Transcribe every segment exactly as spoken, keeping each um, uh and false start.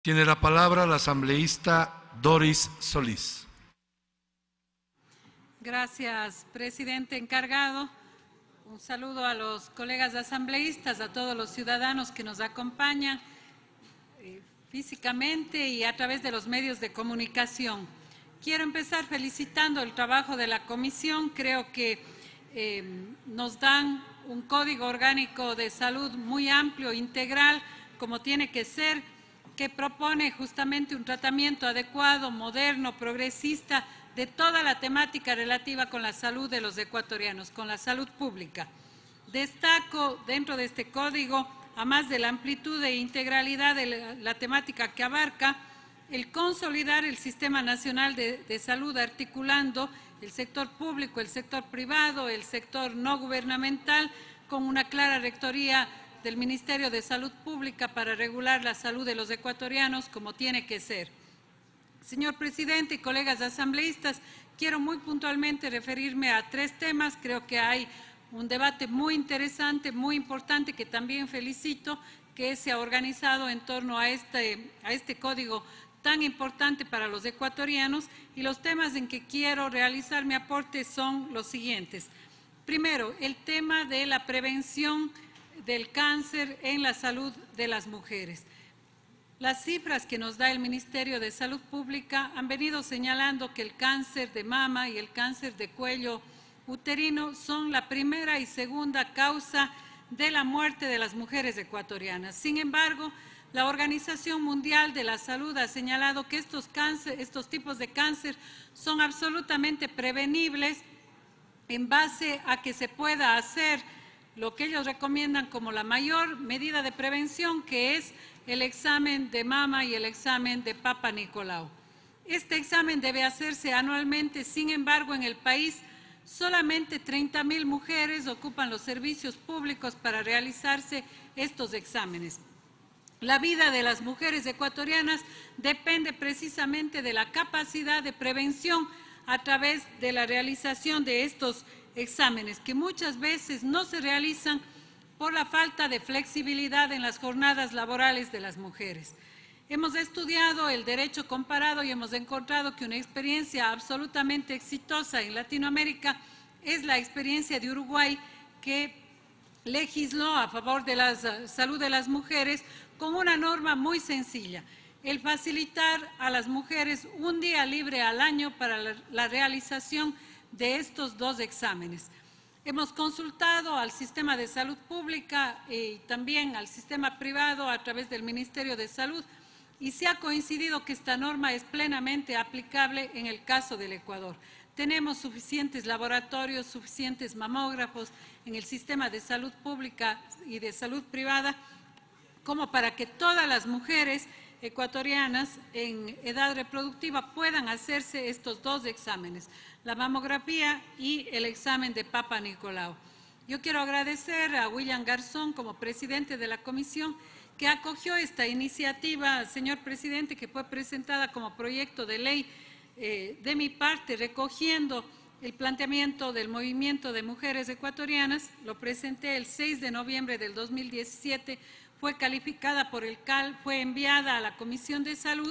Tiene la palabra la asambleísta Doris Solís. Gracias, presidente encargado. Un saludo a los colegas asambleístas, a todos los ciudadanos que nos acompañan eh, físicamente y a través de los medios de comunicación. Quiero empezar felicitando el trabajo de la comisión. Creo que eh, nos dan un código orgánico de salud muy amplio, integral, como tiene que ser, que propone justamente un tratamiento adecuado, moderno, progresista, de toda la temática relativa con la salud de los ecuatorianos, con la salud pública. Destaco dentro de este código, a más de la amplitud e integralidad de la, la temática que abarca, el consolidar el Sistema Nacional de, de Salud, articulando el sector público, el sector privado, el sector no gubernamental, con una clara rectoría del Ministerio de Salud Pública para regular la salud de los ecuatorianos como tiene que ser. Señor presidente y colegas asambleístas, quiero muy puntualmente referirme a tres temas. Creo que hay un debate muy interesante, muy importante, que también felicito que se ha organizado en torno a este, a este código tan importante para los ecuatorianos, y los temas en que quiero realizar mi aporte son los siguientes. Primero, el tema de la prevención del cáncer en la salud de las mujeres. Las cifras que nos da el Ministerio de Salud Pública han venido señalando que el cáncer de mama y el cáncer de cuello uterino son la primera y segunda causa de la muerte de las mujeres ecuatorianas. Sin embargo, la Organización Mundial de la Salud ha señalado que estos, cáncer, estos tipos de cáncer son absolutamente prevenibles en base a que se pueda hacer lo que ellos recomiendan como la mayor medida de prevención, que es el examen de mama y el examen de Papa Nicolau. Este examen debe hacerse anualmente. Sin embargo, en el país solamente treinta mil mujeres ocupan los servicios públicos para realizarse estos exámenes. La vida de las mujeres ecuatorianas depende precisamente de la capacidad de prevención a través de la realización de estos exámenes, que muchas veces no se realizan por la falta de flexibilidad en las jornadas laborales de las mujeres. Hemos estudiado el derecho comparado y hemos encontrado que una experiencia absolutamente exitosa en Latinoamérica es la experiencia de Uruguay, que legisló a favor de la salud de las mujeres con una norma muy sencilla: el facilitar a las mujeres un día libre al año para la, la realización de estos dos exámenes. Hemos consultado al sistema de salud pública y también al sistema privado a través del Ministerio de Salud, y se ha coincidido que esta norma es plenamente aplicable en el caso del Ecuador. Tenemos suficientes laboratorios, suficientes mamógrafos en el sistema de salud pública y de salud privada como para que todas las mujeres ecuatorianas en edad reproductiva puedan hacerse estos dos exámenes, la mamografía y el examen de Papa Nicolau. Yo quiero agradecer a William Garzón como presidente de la comisión, que acogió esta iniciativa, señor presidente, que fue presentada como proyecto de ley eh, de mi parte, recogiendo el planteamiento del movimiento de mujeres ecuatorianas. Lo presenté el seis de noviembre del dos mil diecisiete, fue calificada por el C A L, fue enviada a la Comisión de Salud,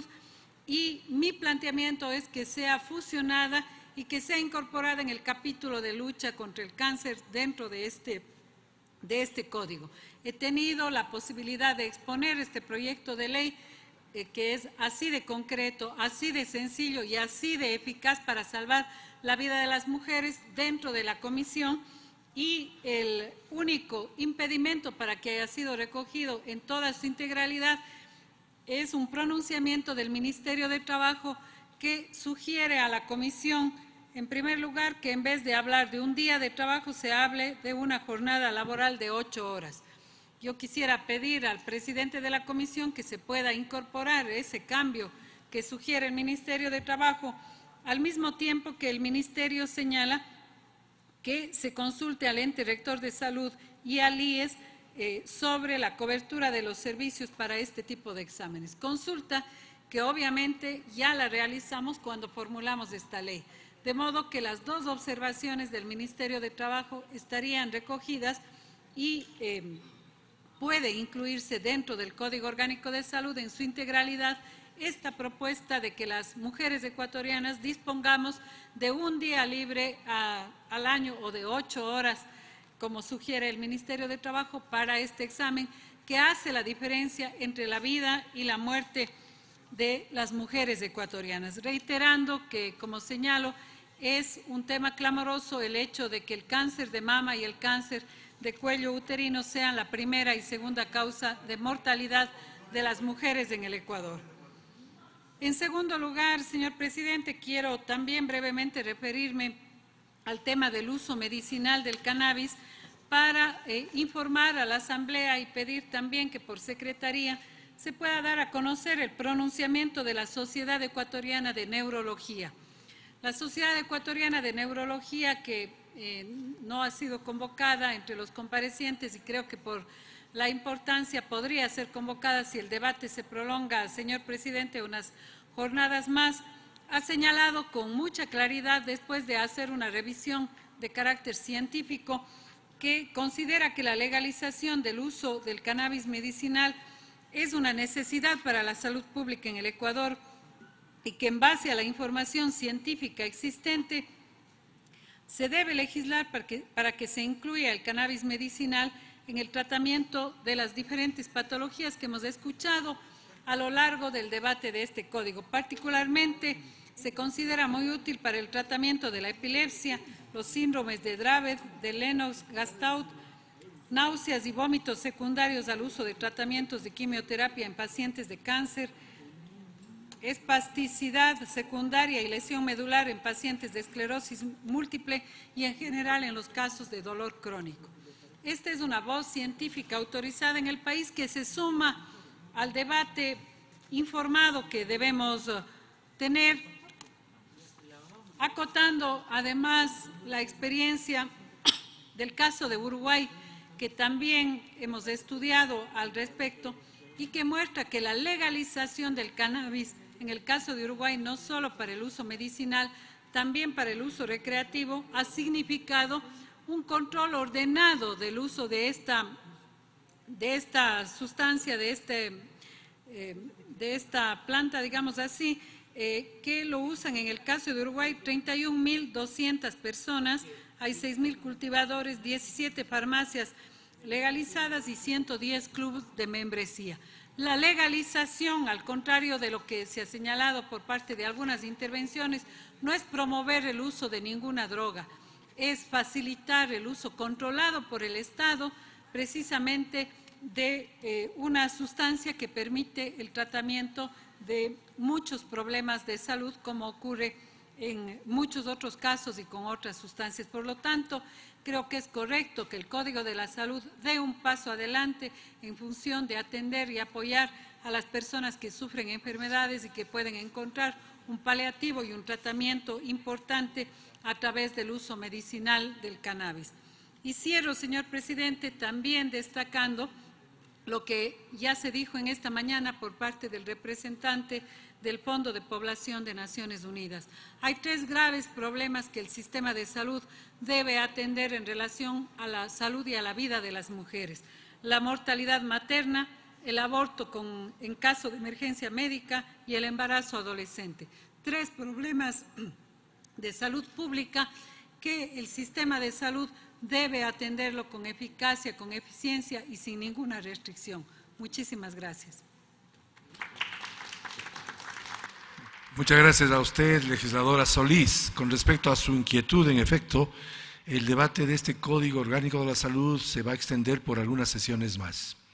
y mi planteamiento es que sea fusionada y que sea incorporada en el capítulo de lucha contra el cáncer dentro de este, de este código. He tenido la posibilidad de exponer este proyecto de ley eh, que es así de concreto, así de sencillo y así de eficaz para salvar la vida de las mujeres dentro de la comisión, y el único impedimento para que haya sido recogido en toda su integralidad es un pronunciamiento del Ministerio de Trabajo que sugiere a la comisión, en primer lugar, que en vez de hablar de un día de trabajo se hable de una jornada laboral de ocho horas. Yo quisiera pedir al presidente de la comisión que se pueda incorporar ese cambio que sugiere el Ministerio de Trabajo, al mismo tiempo que el Ministerio señala que se consulte al ente rector de salud y al I E S eh, sobre la cobertura de los servicios para este tipo de exámenes. Consulta que obviamente ya la realizamos cuando formulamos esta ley. De modo que las dos observaciones del Ministerio de Trabajo estarían recogidas y eh, puede incluirse dentro del Código Orgánico de Salud en su integralidad esta propuesta de que las mujeres ecuatorianas dispongamos de un día libre a, al año o de ocho horas, como sugiere el Ministerio de Trabajo, para este examen que hace la diferencia entre la vida y la muerte de las mujeres ecuatorianas. Reiterando que, como señalo, es un tema clamoroso el hecho de que el cáncer de mama y el cáncer de cuello uterino sean la primera y segunda causa de mortalidad de las mujeres en el Ecuador. En segundo lugar, señor presidente, quiero también brevemente referirme al tema del uso medicinal del cannabis para eh, informar a la Asamblea y pedir también que por Secretaría se pueda dar a conocer el pronunciamiento de la Sociedad Ecuatoriana de Neurología. La Sociedad Ecuatoriana de Neurología, que eh, no ha sido convocada entre los comparecientes y creo que por la importancia podría ser convocada si el debate se prolonga, señor presidente, unas jornadas más, ha señalado con mucha claridad, después de hacer una revisión de carácter científico, que considera que la legalización del uso del cannabis medicinal es una necesidad para la salud pública en el Ecuador y que en base a la información científica existente se debe legislar para que, para que se incluya el cannabis medicinal en el tratamiento de las diferentes patologías que hemos escuchado a lo largo del debate de este código. Particularmente se considera muy útil para el tratamiento de la epilepsia, los síndromes de Dravet, de Lennox-Gastaut, náuseas y vómitos secundarios al uso de tratamientos de quimioterapia en pacientes de cáncer, espasticidad secundaria y lesión medular en pacientes de esclerosis múltiple y en general en los casos de dolor crónico. Esta es una voz científica autorizada en el país que se suma al debate informado que debemos tener, acotando además la experiencia del caso de Uruguay, que también hemos estudiado al respecto y que muestra que la legalización del cannabis en el caso de Uruguay, no solo para el uso medicinal, también para el uso recreativo, ha significado un control ordenado del uso de esta, de esta sustancia, de, este, eh, de esta planta, digamos así, eh, que lo usan en el caso de Uruguay treinta y un mil doscientas personas, hay seis mil cultivadores, diecisiete farmacias legalizadas y ciento diez clubes de membresía. La legalización, al contrario de lo que se ha señalado por parte de algunas intervenciones, no es promover el uso de ninguna droga, es facilitar el uso controlado por el Estado precisamente de eh, una sustancia que permite el tratamiento de muchos problemas de salud, como ocurre en muchos otros casos y con otras sustancias. Por lo tanto, creo que es correcto que el Código de la Salud dé un paso adelante en función de atender y apoyar a las personas que sufren enfermedades y que pueden encontrar un paliativo y un tratamiento importante a través del uso medicinal del cannabis. Y cierro, señor presidente, también destacando lo que ya se dijo en esta mañana por parte del representante del Fondo de Población de Naciones Unidas. Hay tres graves problemas que el sistema de salud debe atender en relación a la salud y a la vida de las mujeres: la mortalidad materna, el aborto con, en caso de emergencia médica y el embarazo adolescente. Tres problemas de salud pública que el sistema de salud debe atenderlo con eficacia, con eficiencia y sin ninguna restricción. Muchísimas gracias. Muchas gracias a usted, legisladora Solís. Con respecto a su inquietud, en efecto, el debate de este Código Orgánico de la Salud se va a extender por algunas sesiones más.